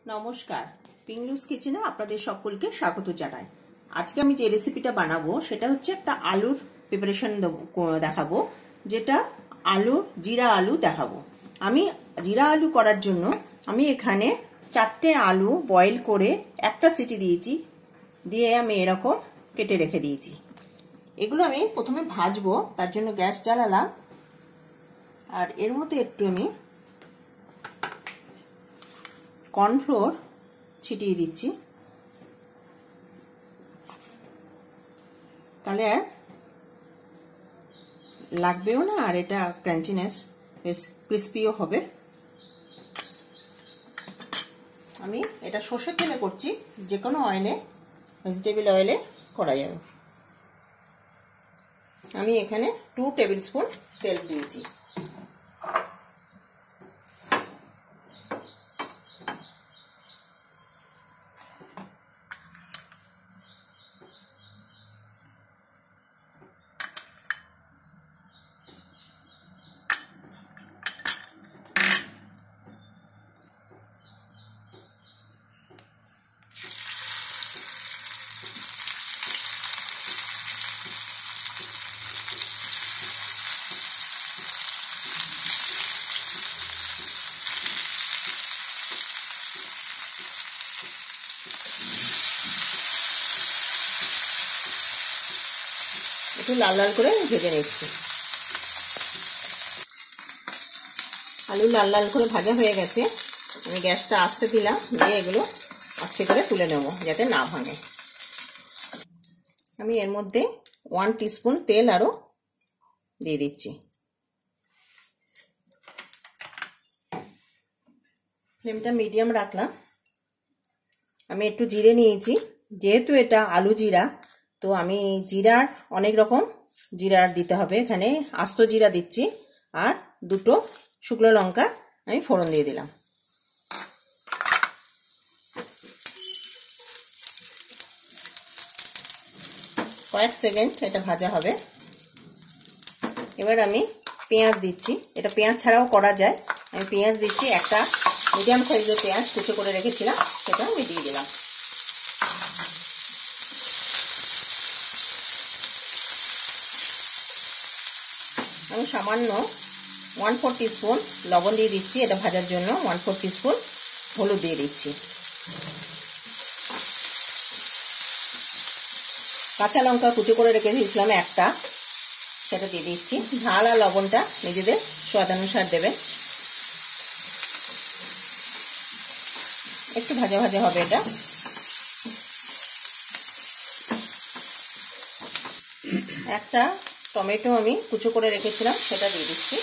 নমস্কার, পিংলুস কিচেনে আপনাদের সকলকে স্বাগত জানাই। আজকে আমি যে রেসিপিটা বানাবো সেটা হচ্ছে একটা আলুর প্রিপারেশন দেখাবো, যেটা জিরা আলু দেখাবো। আমি জিরা আলু করার জন্য আমি এখানে 4টে আলু বয়েল করে একটা সিটি দিয়েছি, দিয়ে আমি এরকম কেটে রেখে দিয়েছি। এগুলো আমি প্রথমে ভাজবো, তার জন্য গ্যাস জ্বালালাম। আর এর মধ্যে একটু আমি কর্নফ্লোর ছিটিয়ে দিচ্ছি, তাহলে আর লাগবেও না, আর এটা ক্রাঞ্চিনেস বেশ ক্রিস্পিও হবে। আমি এটা সর্ষের তেলে করছি, যে কোনো অয়েলে, ভেজিটেবল অয়েলে করা যাবে। আমি এখানে 2 টেবিল স্পুন তেল দিয়েছি। একটু লাল লাল করে ভেজে নিচ্ছি। আলু লাল লাল করে ভাজা হয়ে গেছে। আমি গ্যাসটা আস্তে দিলাম, দিয়ে এগুলো আস্তে করে তুলে নেব যাতে না ভাঙে। আমি এর মধ্যে 1 টিস্পুন তেল আরো দিয়ে দিচ্ছি। ফ্লেমটা মিডিয়াম রাখলাম। আমি একটু জিরে নিয়েছি, যেহেতু এটা আলু জিরা, তো আমি জিরার অনেক রকম জিরার দিতে হবে। এখানে আস্ত জিরা দিচ্ছি, আর 2টো শুকনো লঙ্কা আমি ফোড়ন দিয়ে দিলাম। কয়েক সেকেন্ড এটা ভাজা হবে। এবার আমি পেঁয়াজ দিচ্ছি। এটা পেঁয়াজ ছাড়াও করা যায়। আমি পেঁয়াজ দিচ্ছি, একটা মিডিয়াম সাইজের পেঁয়াজ কুচো করে রেখেছিলাম, সেটা আমি দিয়ে দিলাম। আমি সামান্য 1/4 টিস্পুন লবণ দিয়ে দিচ্ছি এটা ভাজার জন্য। 1/4 টিস্পুন হলুদ দিয়ে দিচ্ছি। কাঁচা লঙ্কা কুচো করে রেখে দিয়েছিলাম একটা, সেটা দিয়ে দিচ্ছি। ঝাল আর লবণটা নিজেদের স্বাদ অনুসার দেবেন। একটু ভাজা ভাজা হবে এটা। একটা টমেটো আমি কুচো করে রেখেছিলাম, সেটা দিয়ে দিচ্ছি।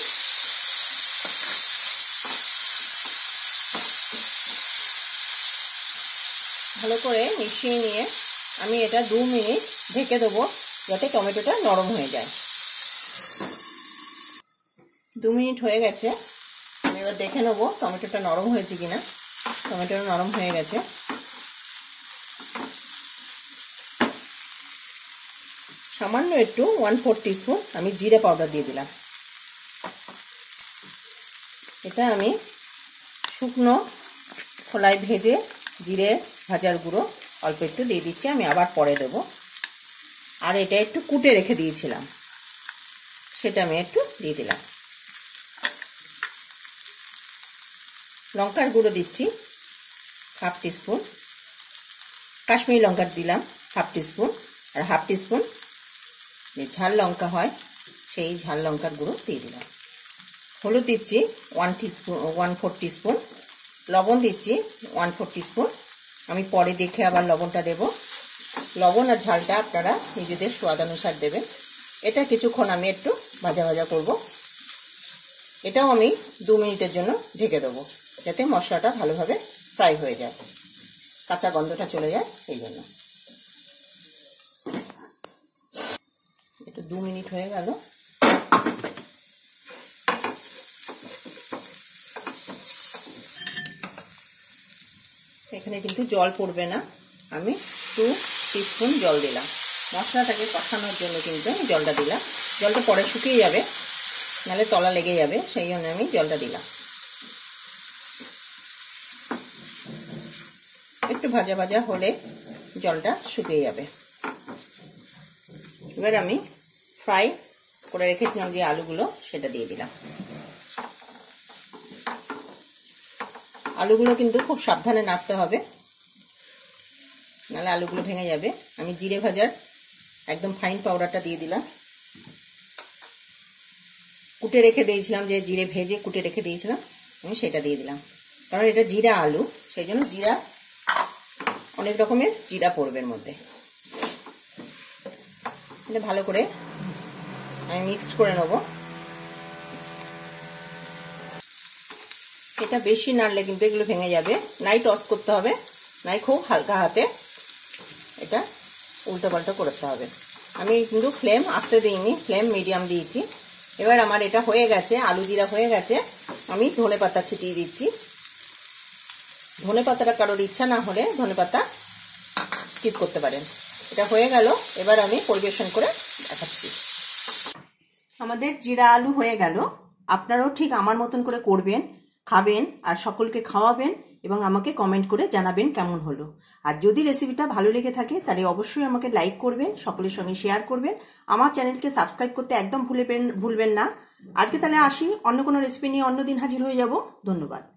ভালো করে মিশিয়ে নিয়ে আমি এটা 2 মিনিট ঢেকে দেবো, যাতে টমেটোটা নরম হয়ে যায়। 2 মিনিট হয়ে গেছে। আমি এবার দেখে নেবো টমেটোটা নরম হয়েছে কিনা। টমেটোটা নরম হয়ে গেছে। সামান্য একটু 1/4 টিস্পুন আমি জিরে পাউডার দিয়ে দিলাম। এটা আমি শুকনো খোলায় ভেজে জিরে ভাজার গুঁড়ো অল্প একটু দিয়ে দিচ্ছি, আমি আবার পরে দেবো। আর এটা একটু কুটে রেখে দিয়েছিলাম, সেটা আমি একটু দিয়ে দিলাম। লঙ্কার গুঁড়ো দিচ্ছি 1/2 টিস্পুন। কাশ্মীরি লঙ্কার দিলাম 1/2 টিস্পুন, আর 1/2 টিস্পুন যে ঝাল লঙ্কা হয় সেই ঝাল লঙ্কার গুঁড়ো দিয়ে দিলাম। হলুদ দিচ্ছি 1/4 টিস্পুন। লবণ দিচ্ছি 1/4 টিস্পুন। আমি পরে দেখে আবার লবণটা দেব। লবণ আর ঝালটা আপনারা নিজেদের স্বাদ অনুসার দেবেন। এটা কিছুক্ষণ আমি একটু ভাজা ভাজা করব। এটাও আমি 2 মিনিটের জন্য ঢেকে দেবো, যাতে মশলাটা ভালোভাবে ফ্রাই হয়ে যায়, কাঁচা গন্ধটা চলে যায়। এই জন্য একটু 2 মিনিট হয়ে গেল। এখানে কিন্তু জল পড়বে না। আমি 2 টিস্পুন জল দিলাম। মশলাটাকে কষানোর জন্য কিন্তু আমি জলটা দিলাম। জলটা পরে শুকিয়ে যাবে, নাহলে তলা লেগে যাবে, সেই জন্য আমি জলটা দিলাম। একটু ভাজা ভাজা হলে জলটা শুকিয়ে যাবে। এবার আমি ফ্রাই করে রেখেছিলাম যে আলুগুলো সেটা দিয়ে দিলাম। আলুগুলো কিন্তু খুব সাবধানে নাড়তে হবে, নাহলে আলুগুলো ভেঙে যাবে। আমি জিরে ভাজার একদম ফাইন পাউডারটা দিয়ে দিলাম। কুটে রেখে দিয়েছিলাম, যে জিরে ভেজে কুটে রেখে দিয়েছিলাম, আমি সেটা দিয়ে দিলাম। কারণ এটা জিরা আলু, সেই জন্য জিরা অনেক রকমের জিরা পড়বে এর মধ্যে। এটা ভালো করে আমি মিক্সড করে নেব। এটা বেশি নাড়লে কিন্তু এগুলো ভেঙে যাবে, নাই টস করতে হবে, নাই খুব হালকা হাতে এটা উল্টো পাল্টা করতে হবে। আমি কিন্তু ফ্লেম আস্তে দিইনি, ফ্লেম মিডিয়াম দিয়েছি। এবার আমার এটা হয়ে গেছে, আলু জিরা হয়ে গেছে। আমি ধনেপাতা ছিটিয়ে দিচ্ছি। ধনেপাতাটা কারোর ইচ্ছা না হলে ধনেপাতা স্কিপ করতে পারেন। এটা হয়ে গেল, এবার আমি পরিবেশন করে দেখাচ্ছি। আমাদের জিরা আলু হয়ে গেল। আপনারাও ঠিক আমার মতন করে করবেন, খাবেন আর সকলকে খাওয়াবেন এবং আমাকে কমেন্ট করে জানাবেন কেমন হলো। আর যদি রেসিপিটা ভালো লেগে থাকে তাহলে অবশ্যই আমাকে লাইক করবেন, সকলের সঙ্গে শেয়ার করবেন। আমার চ্যানেলকে সাবস্ক্রাইব করতে একদম ভুলবেন না। আজকে তাহলে আসি, অন্য কোনো রেসিপি নিয়ে অন্য দিন হাজির হয়ে যাব। ধন্যবাদ।